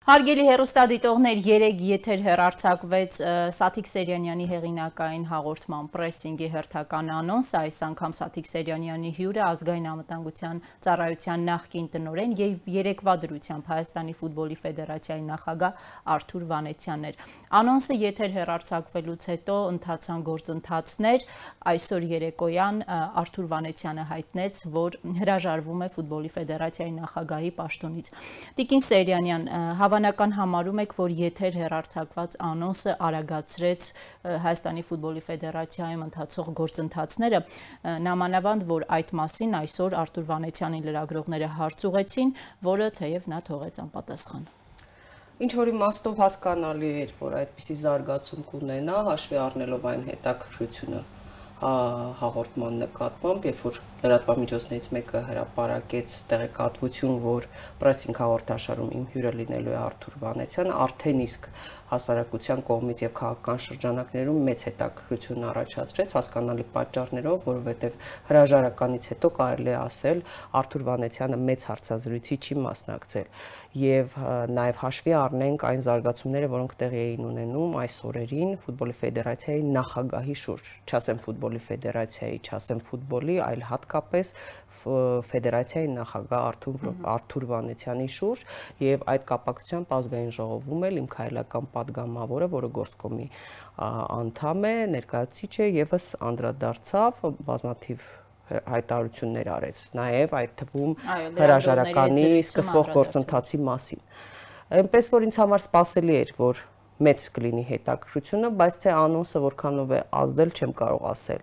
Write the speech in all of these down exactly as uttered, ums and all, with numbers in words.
Հարգելի հեռուստադիտողներ, երեկ եթեր հեռարձակվեց Սաթիկ Սերյանյանի հեղինակային հաղորդման պրեսինգի հերթական անոնս, այս անգամ Սաթիկ Սերյանյանի հյուրը ազգային անվտանգության ծառայության նախկին տնօրեն եւ երեկվա դրությամբ Հայաստանի ֆուտբոլի ֆեդերացիայի նախագահ Արթուր Վանեցյանն էր։ Անոնսը եթեր հեռարձակվելուց հետո ընթացան գործընթացներ, այսօր երեկոյան Արթուր Վանեցյանը հայտնեց, որ հրաժարվում է ֆուտբոլի ֆեդերացիայի նախագահի պաշտոնից։ Տիկին Սերյանյան, Հավանական համարում եք, որ եթեր հեռարձակված անոնսը արագացրեց Հայաստանի ֆուտբոլի ֆեդերացիայում ընթացող գործընթացները, նամանավանդ, որ այդ մասին այսօր Արթուր Վանեցյանին լրագրողները հարց ուղեցին, որը թեև նա թողեց անպատասխան։ Ինչ որ իմաստով հասկանալի էր, որ այդպիսի զարգացում կունենա, հաշվի առնելով այն հետաքրքրությունը հաղորդման նկատմամբ, երբ որ լրատվամիջոցներից մեկը հրապարակեց տեղեկատվություն, որ պրեսինգ հաղորդաշարում իմ հյուրը լինելու է Արթուր Վանեցյանը, արդեն իսկ հասարակության կողմից եւ քաղաքական շրջանակներում մեծ հետաքրքրություն առաջացրեց հասկանալի պատճառներով, որովհետեւ հրաժարականից հետո կարելի է ասել Արթուր Վանեցյանը մեծ հարցազրույցի չի մասնակցել եւ նաեւ հաշվի առնենք այն զարգացումները, որոնք տեղի էին ունենում այս օրերին ֆուտբոլի ֆեդերացիայի նախագահի շուրջ, չասեմ ֆուտբոլի ֆեդերացիայի, չասեմ ֆուտբոլի, այլ հատկապես ֆեդերացիայի նախագահ Արթուր Արթուր Վանեցյանի շուրջ եւ այդ կապակցությամբ ազգային ժողովում էլ իմ քայլական падգամավորը, որը գործկոմի անդամ է, ներկայացուցիչ է, եւս անդրադարձավ բազմաթիվ հայտարարություններ արեց, նաեւ այդ թվում հրաժարականի սկսվող գործընթացի մասին։ Այնպես որ ինձ համար սպասելի էր, որ մեծ կլինի հետաքրքրությունը, բայց թե անոնսը որքանով է ազդել, չեմ կարող ասել։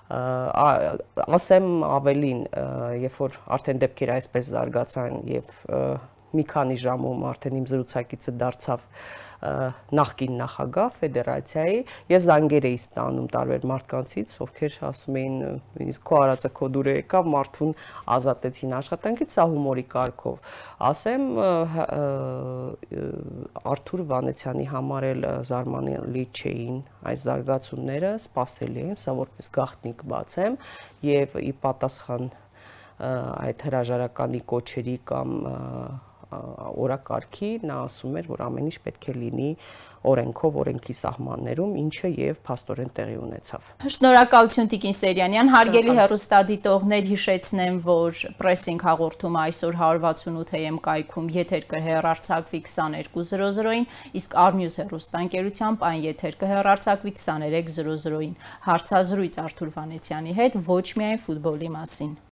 Ասեմ ավելին, երբ որ արդեն դեպքերը այսպես զարգացան եւ մի քանի ժամում արդեն իմ զրուցակիցը դարձավ նախկին նախագահ ֆեդերացիայի, ես զանգեր էի ստանում տարբեր մարդկանցից, ովքեր ասում էին, իսկ քո արածը քո դուրը եկավ, մարդուն ազատեցին աշխատանքից, սա հումորի կարգով։ Ասեմ, Արթուր Վանեցյանի համար էլ զարմանալի չէին այս զարգացումները, սպասելի են, սա որպես գաղտնիք բացեմ, եւ ի պատասխան այդ հրաժարականի կոչերի կամ օրակարգի նա ասում էր, որ ամեն ինչ պետք է լինի օրենքով, օրենքի սահմաններում, ինչը եւ փաստորեն տեղի ունեցավ։ Շնորհակալություն Տիկին Սերյանյան, հարգելի հեռուստադիտողներ, հիշեցնեմ, որ պրեսինգ հաղորդումը այսօր հարյուր վաթսունութ A M կայքում եթեր կհեռարձակվի քսաներկու զրո զրոին, իսկ Արմյուզ հեռուստաընկերությամբ այն եթեր կհեռարձակվի քսաներեք զրո զրոին։ Հարցազրույց Արթուր Վանեցյանի հետ ոչ միայն ֆուտբոլի մասին։